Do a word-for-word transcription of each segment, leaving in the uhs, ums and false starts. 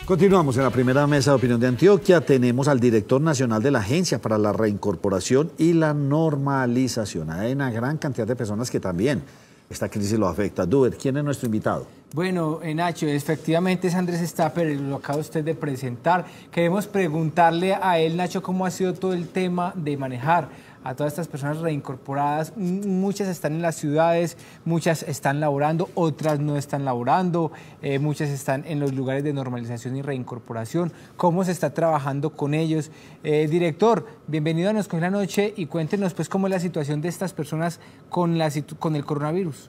Continuamos en la primera mesa de opinión de Antioquia. Tenemos al director nacional de la Agencia para la Reincorporación y la Normalización. Hay una gran cantidad de personas que también esta crisis lo afecta. Duber, ¿quién es nuestro invitado? Bueno, Nacho, efectivamente es Andrés Stapper, lo acaba usted de presentar. Queremos preguntarle a él, Nacho, cómo ha sido todo el tema de manejar a todas estas personas reincorporadas. Muchas están en las ciudades, muchas están laborando, otras no están laborando, eh, muchas están en los lugares de normalización y reincorporación. ¿Cómo se está trabajando con ellos? Eh, director, bienvenido a Nos Coge la Noche y cuéntenos pues cómo es la situación de estas personas con, la, con el coronavirus.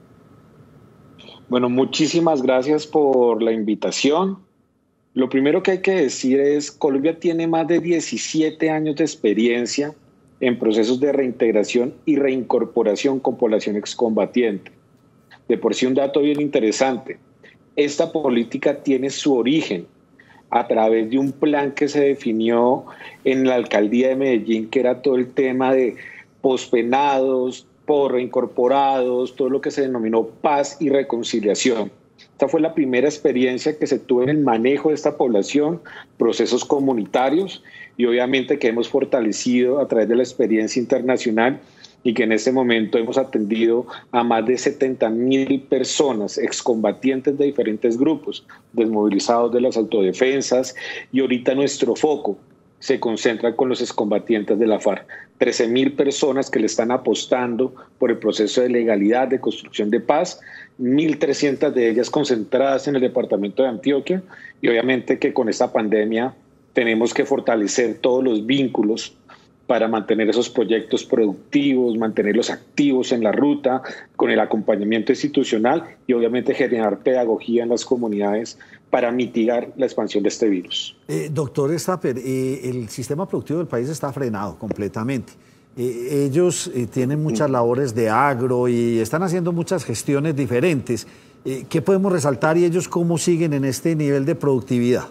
Bueno, muchísimas gracias por la invitación. Lo primero que hay que decir es que Colombia tiene más de diecisiete años de experiencia en procesos de reintegración y reincorporación con población excombatiente. De por sí un dato bien interesante, esta política tiene su origen a través de un plan que se definió en la alcaldía de Medellín, que era todo el tema de pospenados, por reincorporados, todo lo que se denominó paz y reconciliación. Esta fue la primera experiencia que se tuvo en el manejo de esta población, procesos comunitarios, y obviamente que hemos fortalecido a través de la experiencia internacional y que en este momento hemos atendido a más de setenta mil personas, excombatientes de diferentes grupos, desmovilizados de las autodefensas, y ahorita nuestro foco se concentra con los excombatientes de la FARC. trece mil personas que le están apostando por el proceso de legalidad, de construcción de paz, mil trescientas de ellas concentradas en el departamento de Antioquia, y obviamente que con esta pandemia tenemos que fortalecer todos los vínculos para mantener esos proyectos productivos, mantenerlos activos en la ruta, con el acompañamiento institucional y obviamente generar pedagogía en las comunidades para mitigar la expansión de este virus. Eh, doctor Stapper, eh, el sistema productivo del país está frenado completamente. Eh, ellos eh, tienen muchas labores de agro y están haciendo muchas gestiones diferentes. Eh, ¿Qué podemos resaltar y ellos cómo siguen en este nivel de productividad?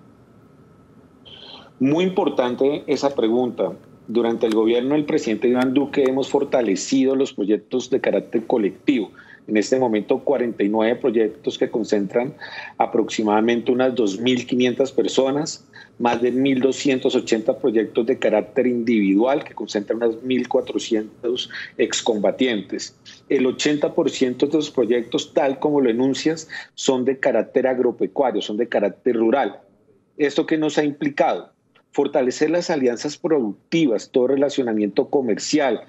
Muy importante esa pregunta. Durante el gobierno del presidente Iván Duque hemos fortalecido los proyectos de carácter colectivo. En este momento cuarenta y nueve proyectos que concentran aproximadamente unas dos mil quinientas personas, más de mil doscientos ochenta proyectos de carácter individual que concentran unas mil cuatrocientos excombatientes. El ochenta por ciento de los proyectos, tal como lo enuncias, son de carácter agropecuario, son de carácter rural. ¿Esto qué nos ha implicado? Fortalecer las alianzas productivas, todo relacionamiento comercial,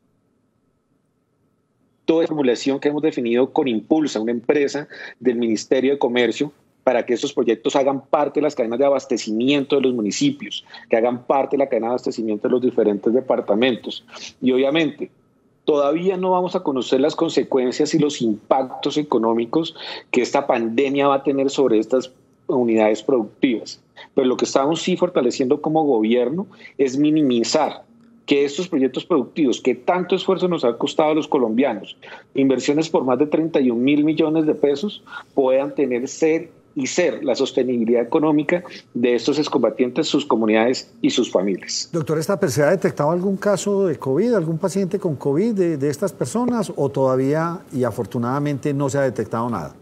toda formulación que hemos definido con Impulsa, una empresa del Ministerio de Comercio, para que estos proyectos hagan parte de las cadenas de abastecimiento de los municipios, que hagan parte de la cadena de abastecimiento de los diferentes departamentos. Y obviamente, todavía no vamos a conocer las consecuencias y los impactos económicos que esta pandemia va a tener sobre estas unidades productivas. Pero lo que estamos sí fortaleciendo como gobierno es minimizar que estos proyectos productivos, que tanto esfuerzo nos ha costado a los colombianos, inversiones por más de treinta y un mil millones de pesos, puedan tener ser y ser la sostenibilidad económica de estos excombatientes, sus comunidades y sus familias. Doctor Stapper, ¿se ha detectado algún caso de COVID, algún paciente con COVID de, de estas personas o todavía y afortunadamente no se ha detectado nada?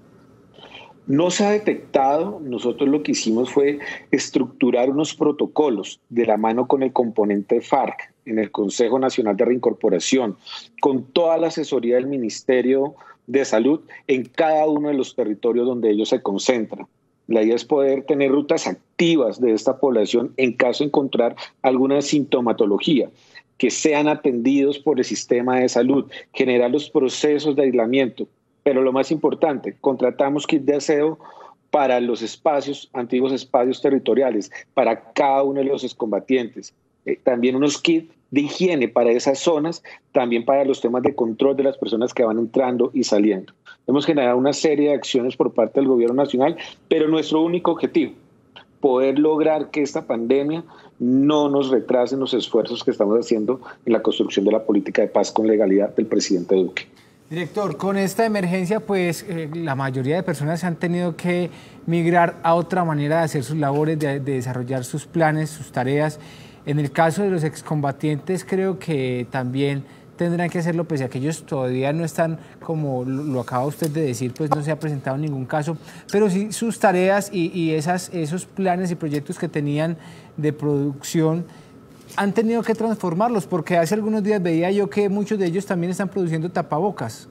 No se ha detectado. Nosotros lo que hicimos fue estructurar unos protocolos de la mano con el componente FARC en el Consejo Nacional de Reincorporación, con toda la asesoría del Ministerio de Salud en cada uno de los territorios donde ellos se concentran. La idea es poder tener rutas activas de esta población en caso de encontrar alguna sintomatología, que sean atendidos por el sistema de salud, generar los procesos de aislamiento. Pero lo más importante, contratamos kits de aseo para los espacios, antiguos espacios territoriales, para cada uno de los excombatientes. Eh, también unos kits de higiene para esas zonas, también para los temas de control de las personas que van entrando y saliendo. Hemos generado una serie de acciones por parte del gobierno nacional, pero nuestro único objetivo, poder lograr que esta pandemia no nos retrase en los esfuerzos que estamos haciendo en la construcción de la política de paz con legalidad del presidente Duque. Director, con esta emergencia, pues eh, la mayoría de personas han tenido que migrar a otra manera de hacer sus labores, de, de desarrollar sus planes, sus tareas. En el caso de los excombatientes, creo que también tendrán que hacerlo, pese a que ellos todavía no están, como lo, lo acaba usted de decir, pues no se ha presentado ningún caso, pero sí sus tareas y, y esas, esos planes y proyectos que tenían de producción han tenido que transformarlos, porque hace algunos días veía yo que muchos de ellos también están produciendo tapabocas.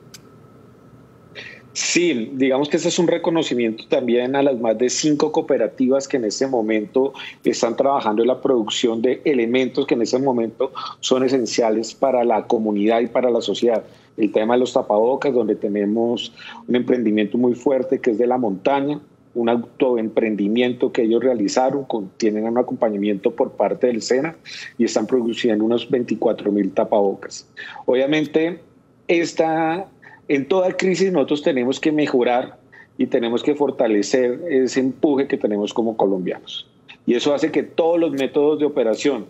Sí, digamos que ese es un reconocimiento también a las más de cinco cooperativas que en este momento están trabajando en la producción de elementos que en este momento son esenciales para la comunidad y para la sociedad. El tema de los tapabocas, donde tenemos un emprendimiento muy fuerte que es de la montaña, un autoemprendimiento que ellos realizaron, con, tienen un acompañamiento por parte del SENA y están produciendo unos veinticuatro mil tapabocas. Obviamente, esta... En toda crisis nosotros tenemos que mejorar y tenemos que fortalecer ese empuje que tenemos como colombianos. Y eso hace que todos los métodos de operación,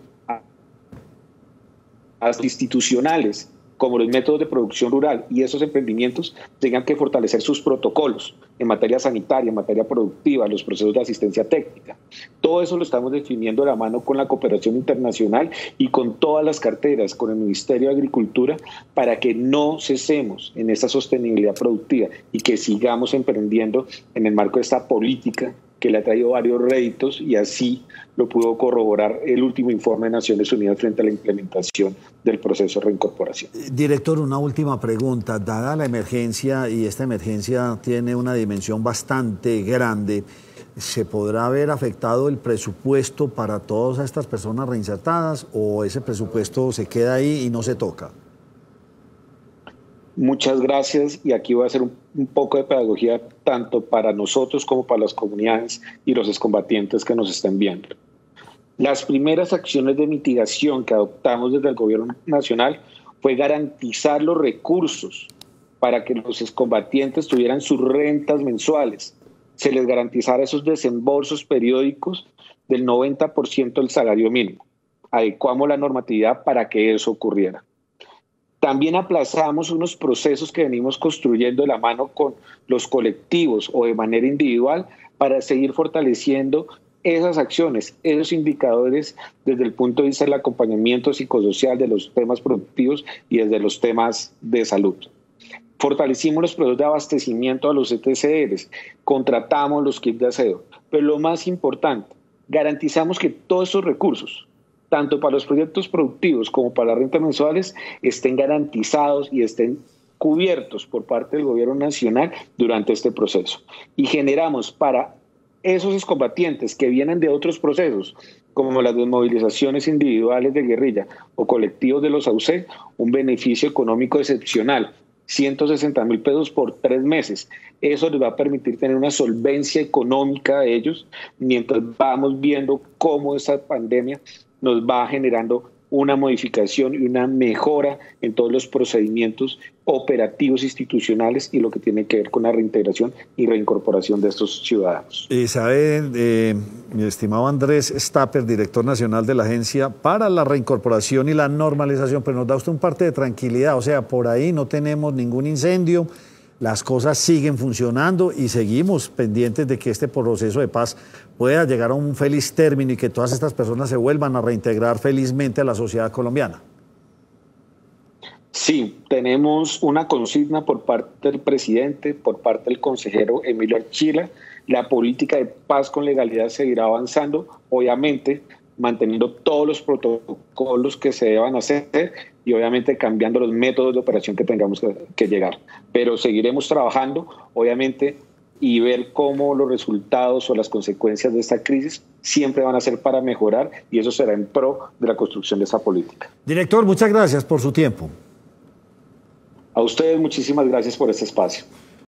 hasta institucionales, como los métodos de producción rural y esos emprendimientos, tengan que fortalecer sus protocolos en materia sanitaria, en materia productiva, los procesos de asistencia técnica. Todo eso lo estamos definiendo de la mano con la cooperación internacional y con todas las carteras, con el Ministerio de Agricultura, para que no cesemos en esta sostenibilidad productiva y que sigamos emprendiendo en el marco de esta política que le ha traído varios réditos, y así lo pudo corroborar el último informe de Naciones Unidas frente a la implementación del proceso de reincorporación. Director, una última pregunta. Dada la emergencia, y esta emergencia tiene una dimensión bastante grande, ¿se podrá haber afectado el presupuesto para todas estas personas reinsertadas o ese presupuesto se queda ahí y no se toca? Muchas gracias, y aquí voy a hacer un, un poco de pedagogía tanto para nosotros como para las comunidades y los excombatientes que nos estén viendo. Las primeras acciones de mitigación que adoptamos desde el gobierno nacional fue garantizar los recursos para que los excombatientes tuvieran sus rentas mensuales, se les garantizara esos desembolsos periódicos del noventa por ciento del salario mínimo. Adecuamos la normatividad para que eso ocurriera. También aplazamos unos procesos que venimos construyendo de la mano con los colectivos o de manera individual para seguir fortaleciendo esas acciones, esos indicadores desde el punto de vista del acompañamiento psicosocial, de los temas productivos y desde los temas de salud. Fortalecimos los procesos de abastecimiento a los E T C Rs, contratamos los kits de aseo, pero lo más importante, garantizamos que todos esos recursos, tanto para los proyectos productivos como para las rentas mensuales, estén garantizados y estén cubiertos por parte del gobierno nacional durante este proceso. Y generamos para esos excombatientes que vienen de otros procesos, como las desmovilizaciones individuales de guerrilla o colectivos de los A U C E, un beneficio económico excepcional, ciento sesenta mil pesos por tres meses. Eso les va a permitir tener una solvencia económica a ellos mientras vamos viendo cómo esta pandemia nos va generando una modificación y una mejora en todos los procedimientos operativos institucionales y lo que tiene que ver con la reintegración y reincorporación de estos ciudadanos. Y sabe, eh, mi estimado Andrés Stapper, director nacional de la Agencia para la Reincorporación y la Normalización, pero nos da usted un parte de tranquilidad, o sea, por ahí no tenemos ningún incendio, las cosas siguen funcionando y seguimos pendientes de que este proceso de paz pueda llegar a un feliz término y que todas estas personas se vuelvan a reintegrar felizmente a la sociedad colombiana. Sí, tenemos una consigna por parte del presidente, por parte del consejero Emilio Archila. La política de paz con legalidad seguirá avanzando, obviamente manteniendo todos los protocolos que se deban hacer y obviamente cambiando los métodos de operación que tengamos que, que llegar. Pero seguiremos trabajando, obviamente, y ver cómo los resultados o las consecuencias de esta crisis siempre van a ser para mejorar, y eso será en pro de la construcción de esa política. Director, muchas gracias por su tiempo. A ustedes muchísimas gracias por este espacio.